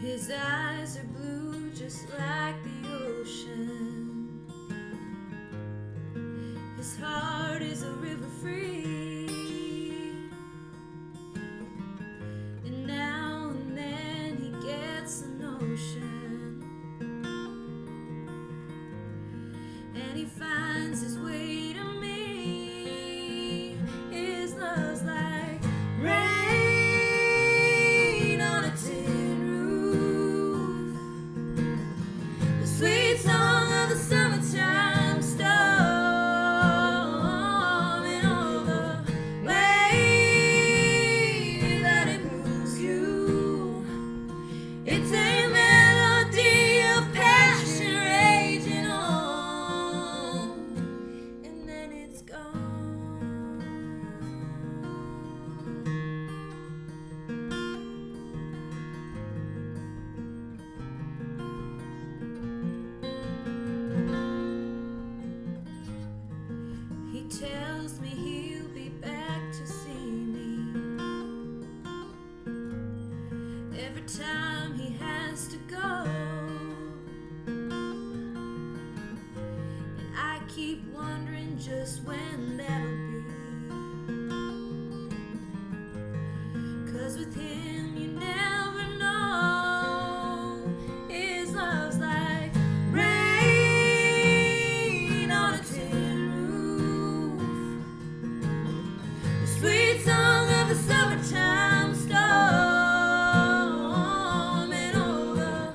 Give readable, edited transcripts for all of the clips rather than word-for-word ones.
His eyes are blue just like the ocean. His heart is a river free, and now and then he gets a notion, and he finds his way to me. His love's like rain on a tin roof, the sweet song of the summertime storm, and all the way that it moves you. It's a melody of passion raging on, and then it's gone. He tells me he'll be back to see me every time he has to go, and I keep wondering just when that'll be, 'cause with him you never know. His love's like rain on a tin roof, the sweet song of the summertime storm, and all the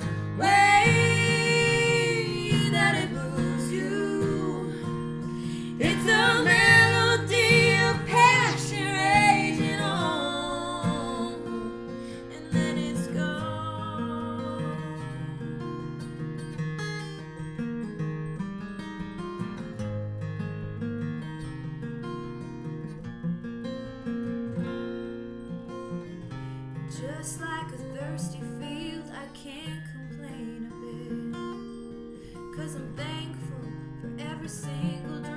way that it moves you. It's a melody of passion raging on, and then it's gone. Just like a thirsty field, I can't complain a bit, 'cause I'm thankful for every single drop